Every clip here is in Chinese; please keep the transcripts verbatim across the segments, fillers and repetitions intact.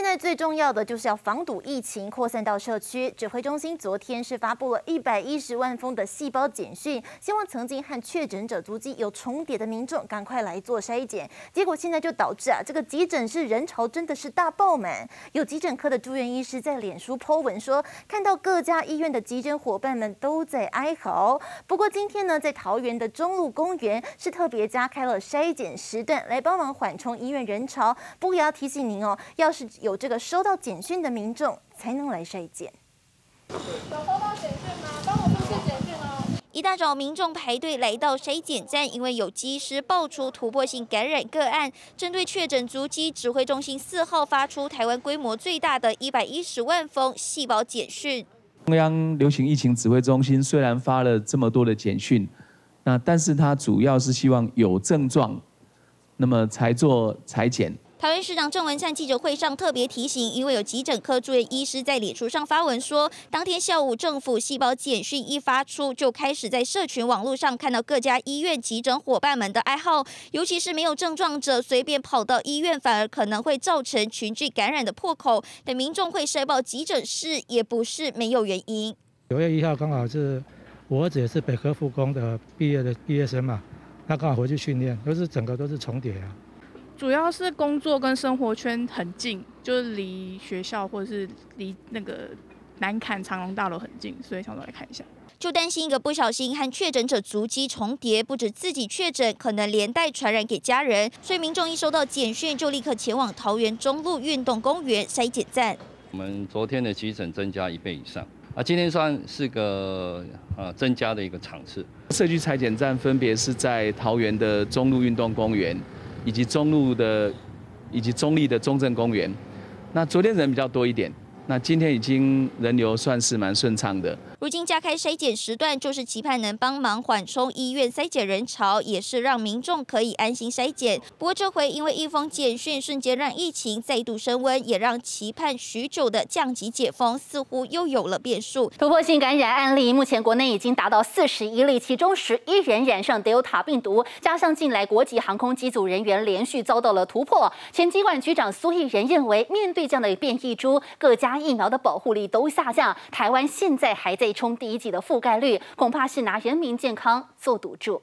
在最重要的就是要防堵疫情扩散到社区。指挥中心昨天是发布了一百一十万封的细胞简讯，希望曾经和确诊者足迹有重叠的民众赶快来做筛检。结果现在就导致啊，这个急诊室人潮真的是大爆满。有急诊科的住院医师在脸书 po 文说，看到各家医院的急诊伙伴们都在哀嚎。不过今天呢，在桃园的中路公园是特别加开了筛检时段，来帮忙缓冲医院人潮。不过也要提醒您哦，要是有这个收到简讯的民众，才能来筛检。 有收到简讯吗？帮我出示简讯哦。 一大早，民众排队来到筛检站，因为有机师爆出突破性感染个案，针对确诊足迹，指挥中心四号发出台湾规模最大的一百一十万封细胞简讯。 中央流行疫情指挥中心虽然发了这么多的简讯，那但是它主要是希望有症状，那么才做采检。 桃园市长郑文灿记者会上特别提醒，因为有急诊科住院医师在脸书上发文说，当天下午政府细胞简讯一发出，就开始在社群网络上看到各家医院急诊伙伴们的哀号，尤其是没有症状者随便跑到医院，反而可能会造成群聚感染的破口。等民众会筛爆急诊室，也不是没有原因。 九月一号刚好是我儿子也是北科复工的毕业的毕业生嘛，他刚好回去训练，都是整个都是重叠啊。 主要是工作跟生活圈很近，就是离学校或者是离那个南崁长隆大楼很近，所以想说来看一下。 就担心一个不小心和确诊者足迹重叠，不止自己确诊，可能连带传染给家人，所以民众一收到简讯就立刻前往桃园中路运动公园筛检站。 我们昨天的急诊增加一倍以上，啊，今天算是个呃增加的一个场次。 社区采检站分别是在桃园的中路运动公园，以及中路的，以及中立的中正公园。那昨天人比较多一点，那今天已经人流算是蛮顺畅的。 如今加开筛检时段，就是期盼能帮忙缓冲医院筛检人潮，也是让民众可以安心筛检。不过这回因为一封简讯，瞬间让疫情再度升温，也让期盼许久的降级解封似乎又有了变数。 突破性感染案例，目前国内已经达到四十一例，其中十一人染上 Delta 病毒，加上近来国际航空机组人员连续遭到了突破。前机管局长苏益仁认为，面对这样的变异株，各家疫苗的保护力都下降，台湾现在还在冲第一剂的覆盖率，恐怕是拿人民健康做赌注。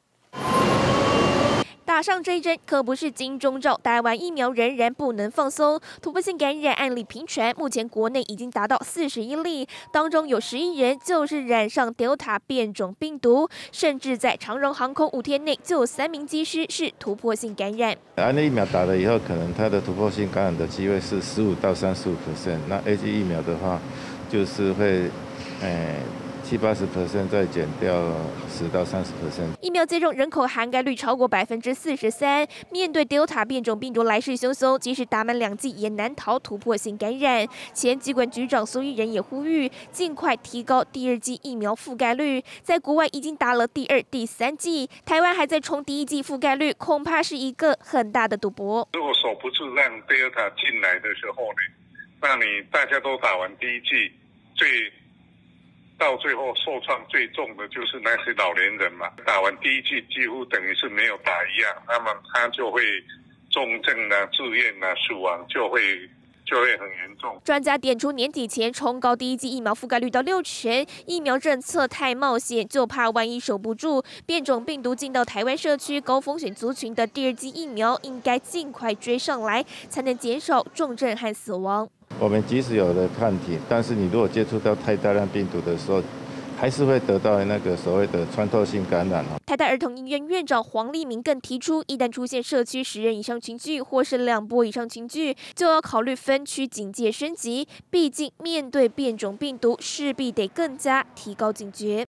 打上这一针可不是金钟罩，打完疫苗仍然不能放松。突破性感染案例频传，目前国内已经达到四十一例，当中有十一人就是染上 Delta 变种病毒，甚至在长荣航空五天内就有三名机师是突破性感染。 R N A 疫苗打了以后，可能它的突破性感染的机会是十五到三十五 percent， 那 A G 疫苗的话，就是会，诶。七八十 percent 再减掉十到三十 percent。 疫苗接种人口涵盖率超过百分之四十三。面对 Delta 变种病毒来势汹汹，即使打满两剂也难逃突破性感染。前疾管局长苏益仁也呼吁，尽快提高第二剂疫苗覆盖率。在国外已经打了第二、第三剂，台湾还在冲第一剂覆盖率，恐怕是一个很大的赌博。 如果守不住让 Delta 进来的时候呢，那你大家都打完第一剂，最到最后受创最重的就是那些老年人嘛，打完第一剂几乎等于是没有打一样，那么他就会重症啊、住院啊、死亡就会就会很严重。 专家点出，年底前冲高第一剂疫苗覆盖率到六成，疫苗政策太冒险，就怕万一守不住，变种病毒进到台湾社区高风险族群的第二剂疫苗，应该尽快追上来，才能减少重症和死亡。 我们即使有了抗体，但是你如果接触到太大量病毒的时候，还是会得到那个所谓的穿透性感染。 台大儿童医院院长黄立明更提出，一旦出现社区十人以上群聚，或是两波以上群聚，就要考虑分区警戒升级。毕竟面对变种病毒，势必得更加提高警觉。